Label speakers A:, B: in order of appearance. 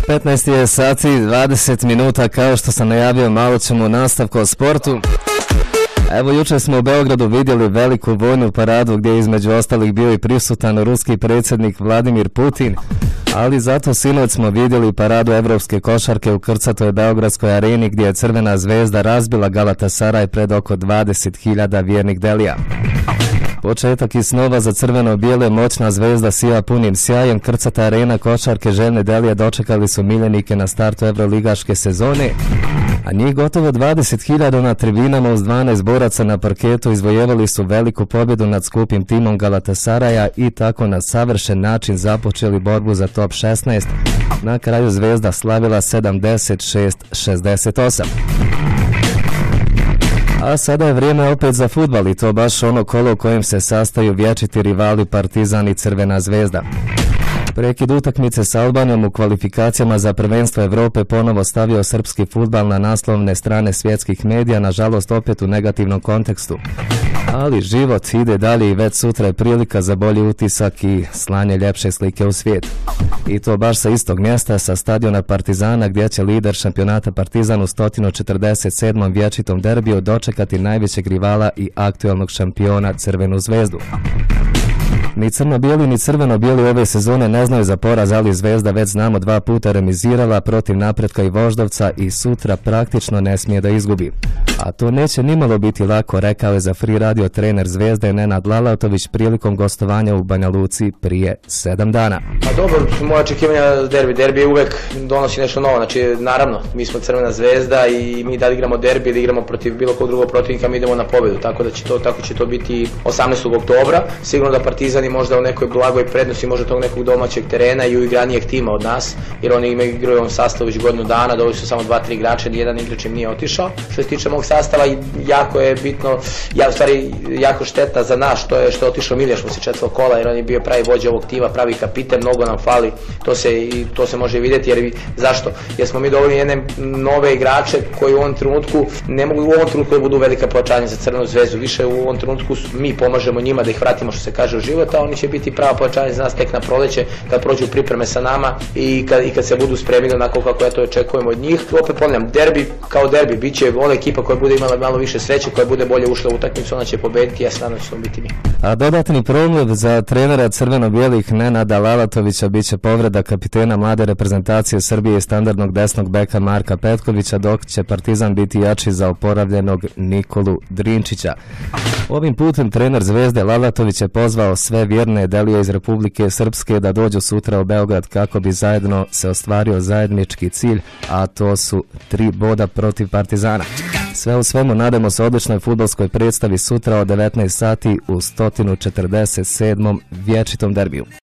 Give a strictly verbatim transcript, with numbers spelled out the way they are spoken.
A: petnaest je sati dvadeset minuta, kao što sam najavio, malo ćemo u nastavku o sportu. Evo, jučer smo u Beogradu vidjeli veliku vojnu paradu gdje je između ostalih bio i prisutan ruski predsjednik Vladimir Putin, ali zato sinoć smo vidjeli paradu evropske košarke u krcatoj beogradskoj areni gdje je Crvena zvezda razbila Galatasaraj pred oko dvadeset hiljada vjernih delija. Početak i snova za crveno-bijele, moćna zvezda sija punim sjajem, krcata arena košarke željne delije dočekali su miljenike na startu evroligaške sezone, a njih gotovo dvadeset hiljada na tribinama uz dvanaest boraca na parketu izvojevali su veliku pobjedu nad skupim timom Galatasaraja i tako na savršen način započeli borbu za top šesnaest. Na kraju zvezda slavila sedamdeset šest šezdeset osam. A sada je vrijeme opet za fudbal i to baš ono kolo u kojem se sastaju vječiti rivali Partizan i Crvena zvezda. Prekid utakmice s Albanijom u kvalifikacijama za prvenstvo Evrope ponovo stavio srpski fudbal na naslovne strane svjetskih medija, nažalost opet u negativnom kontekstu. Ali život ide dalje i već sutra je prilika za bolji utisak i slanje ljepše slike u svijet. I to baš sa istog mjesta, sa stadiona Partizana, gdje će lider šampionata Partizan u sto četrdeset sedmom vječitom derbiju dočekati najvećeg rivala i aktualnog šampiona Crvenu zvezdu. Ni crno-bijeli ni crveno-bijeli ove sezone ne znaju za poraz, ali zvezda već znamo dva puta remizirala protiv Napretka i Voždovca i sutra praktično ne smije da izgubi. A to neće nimalo biti lako, rekao je za Free Radio trener zvezde Nenad Lalatović prilikom gostovanja u Banja Luci prije sedam dana.
B: Pa dobro, moja očekivanja derbi. Derbi uvek donosi nešto novo, znači naravno, mi smo Crvena zvezda i mi da igramo derbi, da igramo protiv bilo kog drugog protivnika, mi idemo na pobjedu, tako da će to, tako će to biti osamnaestog oktobra. Sigurno da Partizan i možda u nekoj blagoj prednosti možda tog nekog domaćeg terena i uigranijeg tima od nas, jer oni imaju igraju u ovom sastavu već godinu dana, doveli su samo dva, tri igrača, nijedan igrač im nije otišao. Što se tiče mog sastava, jako je bitno, ja u stvari jako šteta za nas što je što je otišao Miljaš poslije četvrtog kola, jer on je bio pravi vođa ovog tima, pravi kapiten, mnogo nam fali, to se i to se može vidjeti, jer zašto? Jer smo mi dovoljni jedne nove igrače koji u ovom trenutku ne mogu u ovom trenutku da budu velika pojačanja za Crvenu zvezdu, više u ovom trenutku mi pomažemo njima da ih vratimo, što se kaže, u život, a oni će biti prava pojačanja za nas tek na proleće kad prođu pripreme sa nama i kad, i kad se budu spremili onako kako ja to očekujemo od njih. Opet ponavljam, derbi kao derbi, bit će ona ekipa koja bude imala malo više sreće, koja bude bolje ušla u utakmicu, ona će pobediti, ja se nadam da će to biti mi.
A: A dodatni problem za trenera crveno-bijelih Nenada Lalatovića bit će povreda kapitena mlade reprezentacije Srbije i standardnog desnog beka Marka Petkovića, dok će Partizan biti jači za oporavljenog Nikolu Drinčića. Ovim putem trener zvezde Lalatović je pozvao sve vjerne delije iz Republike Srpske da dođu sutra u Beograd kako bi zajedno se ostvario zajednički cilj, a to su tri boda protiv Partizana. Sve u svemu nadamo se odličnoj fudbalskoj predstavi sutra od devetnaest sati u sto četrdeset sedmom vječitom derbiju.